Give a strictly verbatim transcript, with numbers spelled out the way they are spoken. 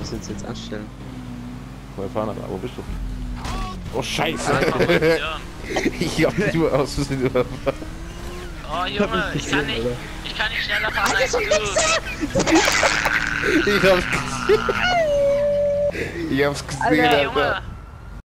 müssen uns jetzt anstellen. Woher fahren aber? Wo bist du? Oh Scheiße! Ich hab dich nur aus Versehen überfahren. Oh Junge, ich kann nicht, ich kann nicht schneller fahren als du. Ich hab's gesehen. Ich hab's gesehen, Alter, Alter. Junge.